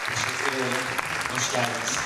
Teşekkür ederim. Hoş geldiniz.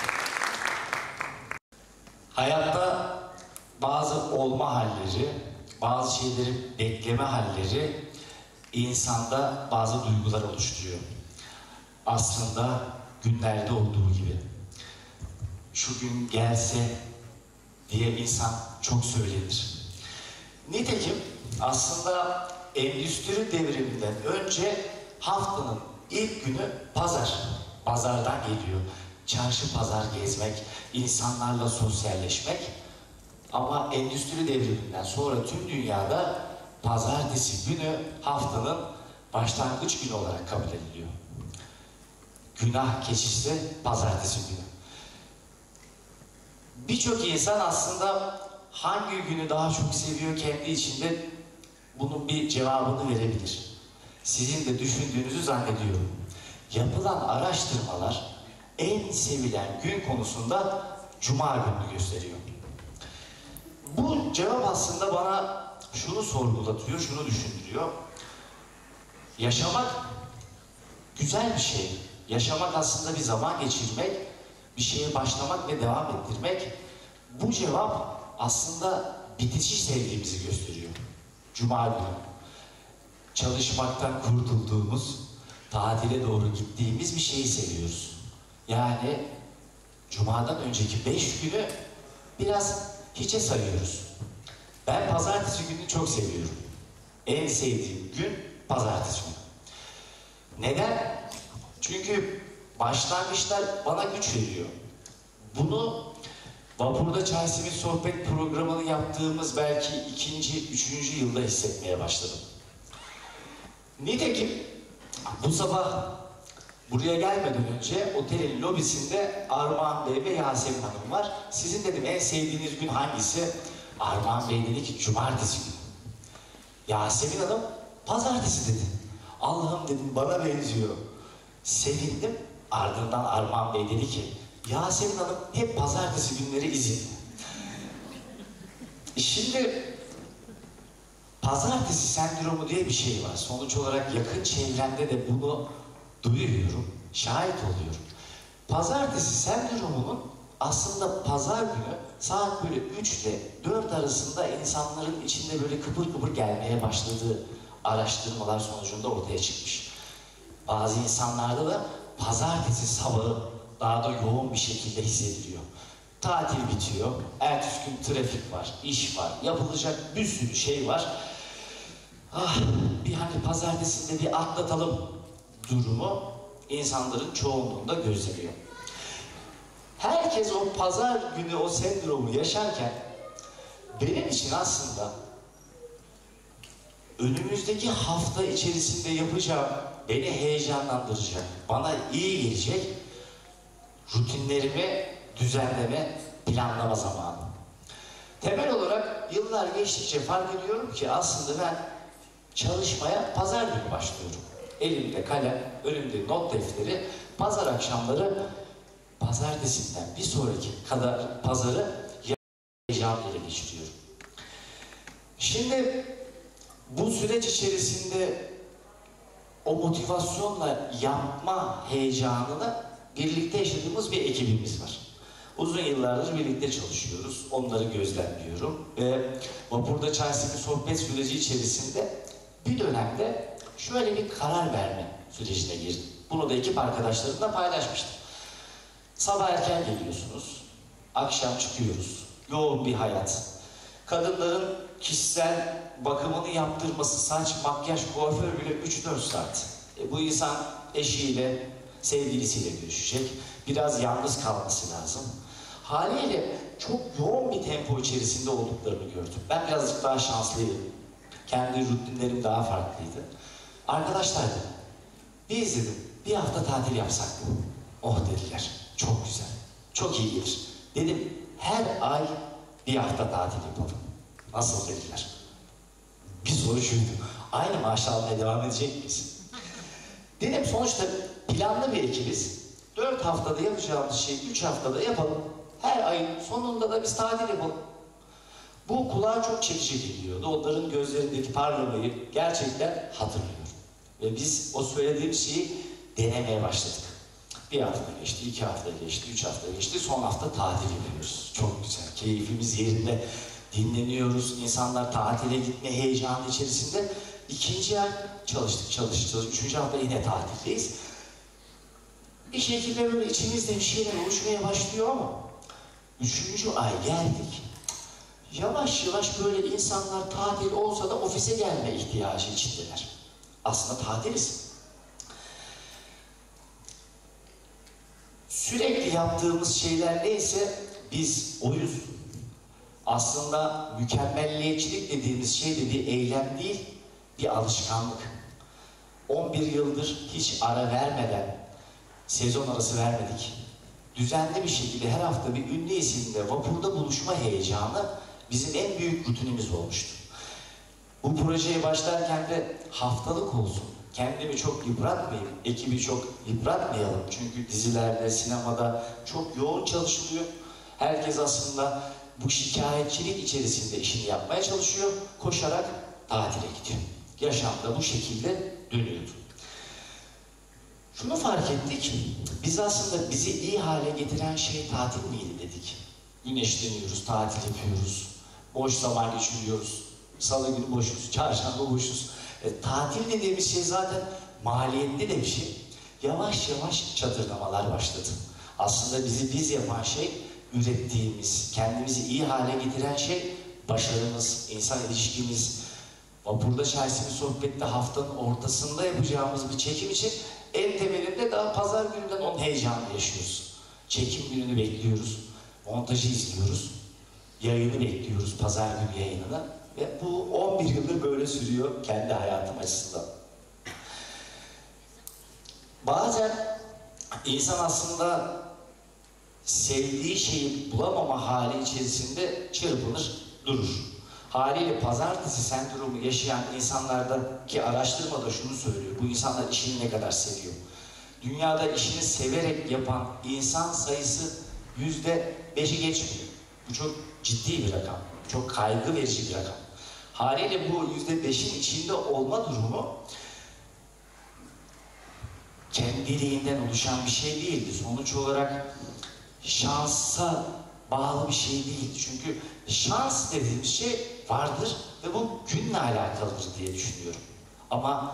Hayatta bazı olma halleri, bazı şeyleri bekleme halleri insanda bazı duygular oluşturuyor. Aslında günlerde olduğu gibi. Şu gün gelse diye insan çok söylenir. Nitekim aslında endüstri devriminden önce haftanın ilk günü pazar. Pazardan geliyor. Çarşı pazar gezmek, insanlarla sosyalleşmek. Ama endüstri devriminden sonra tüm dünyada pazartesi günü haftanın başlangıç günü olarak kabul ediliyor. Günah keçisi pazartesi günü. Birçok insan aslında hangi günü daha çok seviyor kendi içinde bunun bir cevabını verebilir. Sizin de düşündüğünüzü zannediyorum. Yapılan araştırmalar en sevilen gün konusunda Cuma gününü gösteriyor. Bu cevap aslında bana şunu sorgulatıyor, şunu düşündürüyor. Yaşamak güzel bir şey. Yaşamak aslında bir zaman geçirmek, bir şeye başlamak ve devam ettirmek. Bu cevap aslında bitişi sevdiğimizi gösteriyor. Cuma günü. Çalışmaktan kurtulduğumuz, tatile doğru gittiğimiz bir şeyi seviyoruz. Yani Cuma'dan önceki 5 günü biraz hiçe sayıyoruz. Ben pazartesi gününü çok seviyorum. En sevdiğim gün pazartesi günü. Neden? Çünkü başlangıçlar bana güç veriyor. Bunu Vapurda Çay Simit Sohbet programını yaptığımız belki 2. 3. yılda hissetmeye başladım. Nitekim bu sabah buraya gelmeden önce otelin lobisinde Armağan Bey ve Yasemin Hanım var. Sizin dedim en sevdiğiniz gün hangisi? Armağan Bey dedi ki cumartesi günü. Yasemin Hanım pazartesi dedi. Allah'ım dedim bana benziyor. Sevindim. Ardından Armağan Bey dedi ki Yasemin Hanım hep pazartesi günleri izin. Şimdi pazartesi sendromu diye bir şey var. Sonuç olarak yakın çevremde de bunu duyuyorum, şahit oluyorum. Pazartesi sendromunun aslında pazar günü saat böyle 3 ile 4 arasında insanların içinde böyle kıpır kıpır gelmeye başladığı araştırmalar sonucunda ortaya çıkmış. Bazı insanlarda da pazartesi sabahı daha da yoğun bir şekilde hissediliyor. Tatil bitiyor, ertesi gün trafik var, iş var, yapılacak bir sürü şey var. Ah, bir hani pazartesinde bir atlatalım durumu insanların çoğunluğunda gözleniyor. Herkes o pazar günü o sendromu yaşarken benim için aslında önümüzdeki hafta içerisinde yapacağım, beni heyecanlandıracak, bana iyi gelecek rutinlerimi düzenleme, planlama zamanı. Temel olarak yıllar geçtikçe fark ediyorum ki aslında ben çalışmaya pazar günü başlıyorum. Elimde kalem, önümde not defteri, pazar akşamları pazartesinden bir sonraki kadar pazarı heyecanla geçiriyorum. Şimdi bu süreç içerisinde o motivasyonla yapma heyecanını birlikte yaşadığımız bir ekibimiz var. Uzun yıllardır birlikte çalışıyoruz. Onları gözlemliyorum. Ve Vapurda Çay Simit Sohbet süreci içerisinde bir dönemde şöyle bir karar verme sürecine girdim. Bunu da ekip arkadaşlarımla paylaşmıştım. Sabah erken geliyorsunuz. Akşam çıkıyoruz. Yoğun bir hayat. Kadınların kişisel bakımını yaptırması, saç, makyaj, kuaför bile 3-4 saat. Bu insan eşiyle, sevgilisiyle görüşecek. Biraz yalnız kalması lazım. Haliyle çok yoğun bir tempo içerisinde olduklarını gördüm. Ben birazcık daha şanslıydım. Kendi rutinlerim daha farklıydı. Arkadaşlar dedim, biz dedim bir hafta tatil yapsak dedim. Oh dediler, çok güzel, çok iyi gelir. Dedim her ay bir hafta tatil yapalım. Nasıl dediler. Bir soru şuydu, aynı maaşı almaya devam edecek miyiz? Dedim sonuçta planlı bir ekibiz. 4 haftada yapacağımız şeyi 3 haftada yapalım. Her ayın sonunda da biz tatil yapalım. Bu kulağa çok çekici geliyordu. Onların gözlerindeki parlamayı gerçekten hatırlıyorum. Ve biz o söylediğim şeyi denemeye başladık. Bir hafta geçti, 2 hafta geçti, 3 hafta geçti, son hafta tatil yapıyoruz. Çok güzel, keyfimiz yerinde, dinleniyoruz. İnsanlar tatile gitme heyecanı içerisinde. 2. ay çalıştık. 3. hafta yine tatildeyiz. Bir şekilde böyle içimizde bir şeyler oluşmaya başlıyor ama 3. ay geldik. Yavaş yavaş böyle insanlar tatil olsa da ofise gelme ihtiyacı içindeler. Aslında tatiliz. Sürekli yaptığımız şeyler neyse biz oyuz. Aslında mükemmelliyetçilik dediğimiz şey de bir eylem değil, bir alışkanlık. 11 yıldır hiç ara vermeden sezon arası vermedik. Düzenli bir şekilde her hafta bir ünlü isimle vapurda buluşma heyecanı bizim en büyük rutinimiz olmuştu. Bu projeye başlarken de haftalık olsun. Kendimi çok yıpratmayayım, ekibi çok yıpratmayalım. Çünkü dizilerde, sinemada çok yoğun çalışılıyor. Herkes aslında bu şikayetçilik içerisinde işini yapmaya çalışıyor. Koşarak tatile gidiyor. Yaşamda bu şekilde dönüyordu. Şunu fark ettik, biz aslında bizi iyi hale getiren şey tatil miydi dedik. Güneşleniyoruz, tatil yapıyoruz, boş zaman geçiriyoruz, salı günü boşuz, çarşamba boşuz. Tatil dediğimiz şey zaten maliyetli de bir şey. Yavaş yavaş çatırdamalar başladı. Aslında bizi biz yapan şey, ürettiğimiz, kendimizi iyi hale getiren şey, başarımız, insan ilişkimiz. Vapurda çaysız sohbette haftanın ortasında yapacağımız bir çekim için en temelinde daha pazar gününden onun heyecanını yaşıyoruz. Çekim gününü bekliyoruz, montajı izliyoruz, yayını bekliyoruz, pazar günü yayınını. Ve bu 11 yıldır böyle sürüyor kendi hayatım açısından. Bazen insan aslında sevdiği şeyi bulamama hali içerisinde çırpınır, durur. Haliyle pazartesi sendromu yaşayan insanlardaki araştırma da şunu söylüyor. Bu insanlar işini ne kadar seviyor? Dünyada işini severek yapan insan sayısı %5'i geçmiyor. Bu çok ciddi bir rakam. Çok kaygı verici bir rakam. Haliyle bu %5'in içinde olma durumu kendiliğinden oluşan bir şey değildi. Sonuç olarak şansa bağlı bir şey değil. Çünkü şans dediğimiz şey vardır ve bu günle alakalıdır diye düşünüyorum. Ama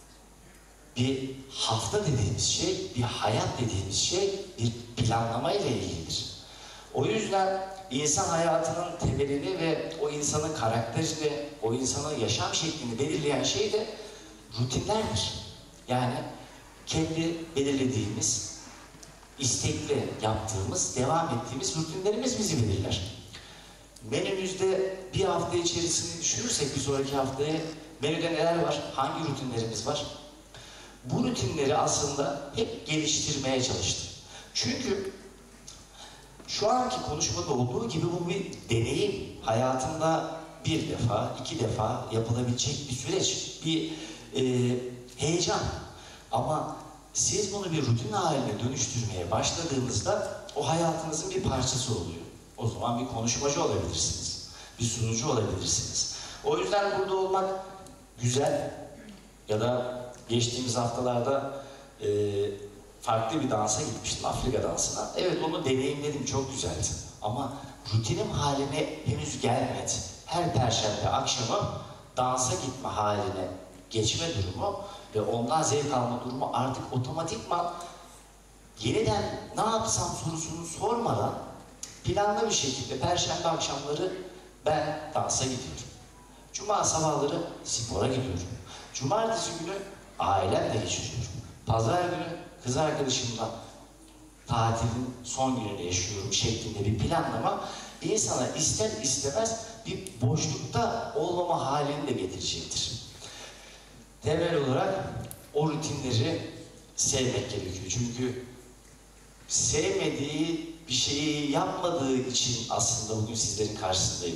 bir hafta dediğimiz şey, bir hayat dediğimiz şey bir planlama ile ilgilidir. O yüzden insan hayatının temelini ve o insanın karakterini, o insanın yaşam şeklini belirleyen şey de rutinlerdir. Yani kendi belirlediğimiz, istekli yaptığımız, devam ettiğimiz rutinlerimiz bizi belirler. Menümüzde bir hafta içerisinde düşünürsek bir sonraki haftaya menüde neler var, hangi rutinlerimiz var? Bu rutinleri aslında hep geliştirmeye çalıştım. Çünkü şu anki konuşmada olduğu gibi bu bir deneyim. Hayatında bir defa, 2 defa yapılabilecek bir süreç, bir heyecan. Ama siz bunu bir rutin haline dönüştürmeye başladığınızda o hayatınızın bir parçası oluyor. O zaman bir konuşmacı olabilirsiniz, bir sunucu olabilirsiniz. O yüzden burada olmak güzel. Ya da geçtiğimiz haftalarda farklı bir dansa gitmiştim, Afrika dansına. Evet, onu deneyimledim, çok güzeldi. Ama rutinim haline henüz gelmedi. Her perşembe akşamı dansa gitme haline geçme durumu ve ondan zevk alma durumu artık otomatikman yeniden ne yapsam sorusunu sormadan planlı bir şekilde perşembe akşamları ben dansa gidiyorum. Cuma sabahları spora gidiyorum. Cumartesi günü ailemle geçiriyorum. Pazar günü kız arkadaşımla tatilin son gününü yaşıyorum şeklinde bir planlama insana ister istemez bir boşlukta olmama halini de getirecektir. Temel olarak o rutinleri sevmek gerekiyor. Çünkü sevmediği bir şeyi yapmadığı için aslında bugün sizlerin karşısındayım.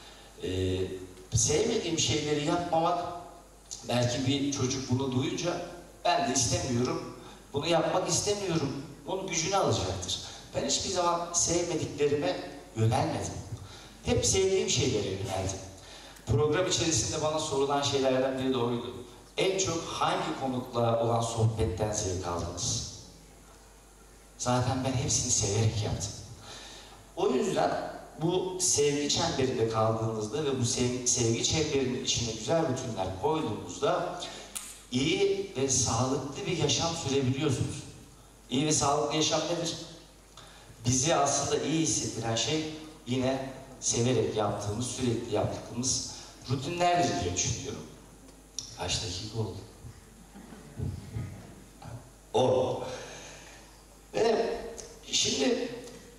Sevmediğim şeyleri yapmamak, belki bir çocuk bunu duyunca ben de istemiyorum, bunu yapmak istemiyorum, bunun gücünü alacaktır. Ben hiçbir zaman sevmediklerime yönelmedim. Hep sevdiğim şeylere yöneldim. Program içerisinde bana sorulan şeylerden biri de oydu. En çok hangi konukla olan sohbetten zevk aldınız? Zaten ben hepsini severek yaptım. O yüzden bu sevgi çemberinde kaldığınızda ve bu sevgi çemberinin içine güzel rutinler koyduğunuzda iyi ve sağlıklı bir yaşam sürebiliyorsunuz. İyi ve sağlıklı yaşam nedir? Bizi aslında iyi hissettiren şey yine severek yaptığımız, sürekli yaptığımız rutinlerdir diye düşünüyorum. Kaç dakika oldu? O. Ve şimdi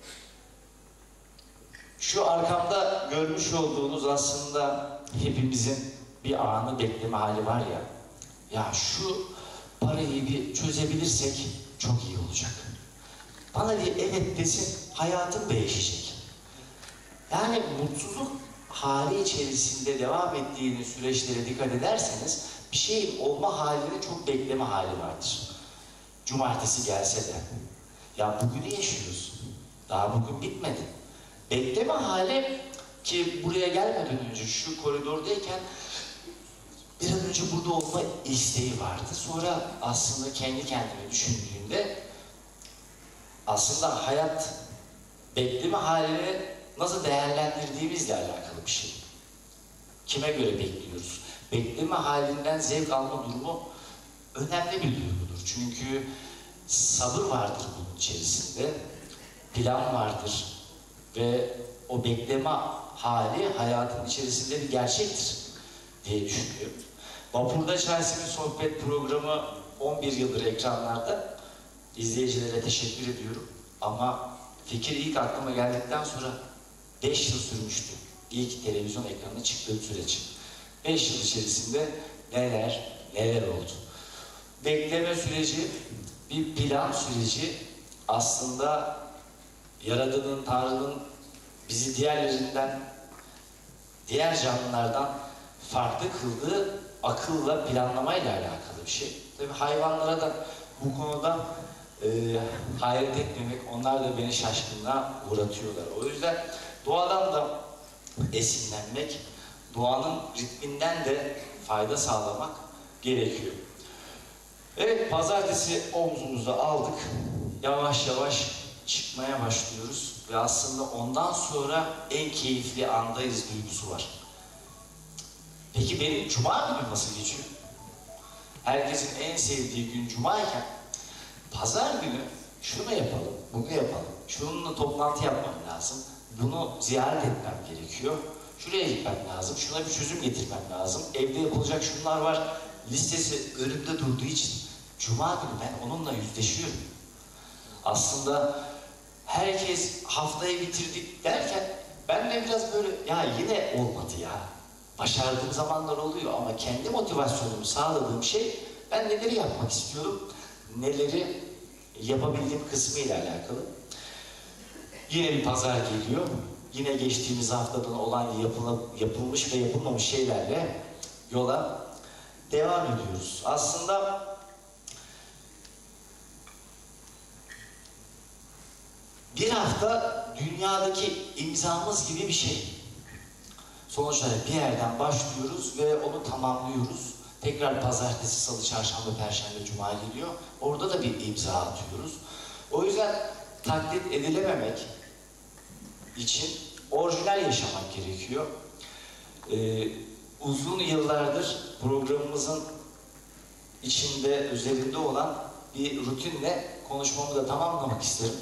şu arkamda görmüş olduğunuz aslında hepimizin bir anı bekleme hali var ya. Ya şu parayı bir çözebilirsek çok iyi olacak. Bana bir evet desin, hayatım değişecek. Yani mutsuzluk hali içerisinde devam ettiğiniz süreçlere dikkat ederseniz bir şeyin olma halini çok bekleme hali vardır. Cumartesi gelse de. Ya bugünü yaşıyoruz. Daha bugün bitmedi. Bekleme hali ki buraya gelmeden önce şu koridordayken bir an önce burada olma isteği vardı. Sonra aslında kendi kendime düşündüğümde aslında hayat bekleme halini nasıl değerlendirdiğimizle alakalı bir şey. Kime göre bekliyoruz? Bekleme halinden zevk alma durumu önemli bir duygudur. Çünkü sabır vardır bunun içerisinde, plan vardır ve o bekleme hali hayatın içerisinde bir gerçektir diye düşünüyorum. Vapurda Chelsea'nin sohbet programı 11 yıldır ekranlarda. İzleyicilere teşekkür ediyorum. Ama fikir ilk aklıma geldikten sonra 5 yıl sürmüştü. İlk televizyon ekranına çıktığı süreç. 5 yıl içerisinde neler oldu. Bekleme süreci, bir plan süreci aslında Yaradan'ın, Tanrı'nın bizi diğerlerinden, diğer canlılardan farklı kıldığı akılla, planlamayla alakalı bir şey. Tabii hayvanlara da bu konuda hayret etmemek, onlar da beni şaşkınlığa uğratıyorlar. O yüzden doğadan da esinlenmek, doğanın ritminden de fayda sağlamak gerekiyor. Evet, pazartesi omzumuza aldık. Yavaş yavaş çıkmaya başlıyoruz. Ve aslında ondan sonra en keyifli andayız duygusu var. Peki benim cuma günü nasıl geçiyor? Herkesin en sevdiği gün cumayken pazar günü şunu yapalım, bunu yapalım, şununla toplantı yapmam lazım, bunu ziyaret etmem gerekiyor, şuraya gitmem lazım, şuna bir çözüm getirmem lazım, evde yapılacak şunlar var, listesi önümde durduğu için cuma günü ben onunla yüzleşiyorum. Aslında herkes haftayı bitirdik derken ben de biraz böyle ya yine olmadı ya. Başardığım zamanlar oluyor ama kendi motivasyonumu sağladığım şey ben neleri yapmak istiyorum, neleri yapabildiğim kısmıyla alakalı. Yine bir pazar geliyor. Yine geçtiğimiz haftadan olan yapılmış ve yapılmamış şeylerle yola devam ediyoruz. Aslında bir hafta dünyadaki imzamız gibi bir şey. Sonuç olarak bir yerden başlıyoruz ve onu tamamlıyoruz. Tekrar pazartesi, salı, çarşamba, perşembe, cuma geliyor. Orada da bir imza atıyoruz. O yüzden taklit edilememek için orijinal yaşamak gerekiyor. Uzun yıllardır programımızın içinde, üzerinde olan bir rutinle konuşmamı da tamamlamak isterim.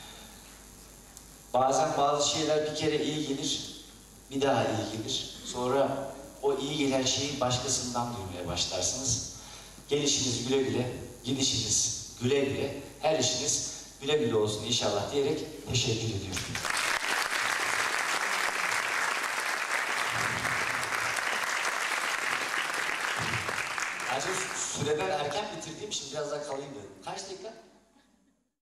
Bazen bazı şeyler bir kere iyi gelir, bir daha iyi gelir. Sonra o iyi gelen şeyi başkasından duymaya başlarsınız. Gelişiniz güle güle, gidişiniz güle güle, her işiniz güle güle olsun inşallah diyerek teşekkür ediyorum. Ayrıca süreden erken bitirdiğim için biraz daha kalayım dedim. Kaç dakika?